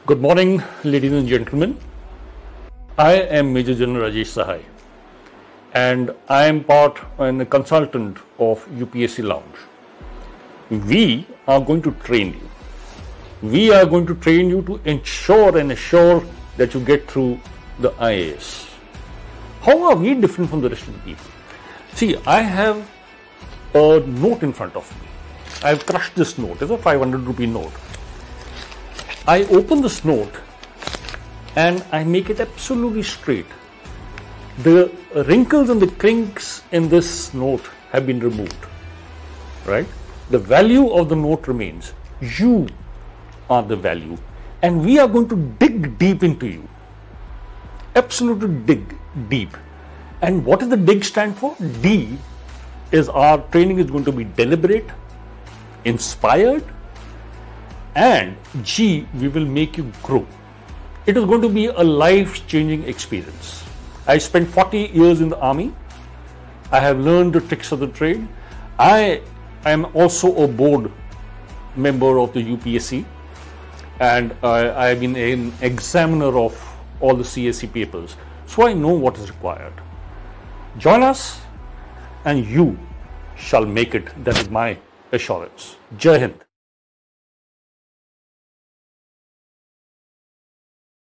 Good morning, ladies and gentlemen. I am Major General Rajesh Sahai, and I am part and a consultant of UPSC Lounge. We are going to train you. We are going to train you to ensure and assure that you get through the IAS. How are we different from the rest of the people? See, I have a note in front of me. I have crushed this note. It's a 500 rupee note. I open this note and I make it absolutely straight. The wrinkles and the crinks in this note have been removed, right? The value of the note remains. You are the value, and we are going to dig deep into you. Absolutely dig deep. And what does the dig stand for? D is our training is going to be deliberate, inspired, and G, we will make you grow. It is going to be a life-changing experience. I spent 40 years in the army. I have learned the tricks of the trade. I am also a board member of the UPSC, and I have been an examiner of all the CSE papers. So I know what is required. Join us and you shall make it. That is my assurance. Jai Hind.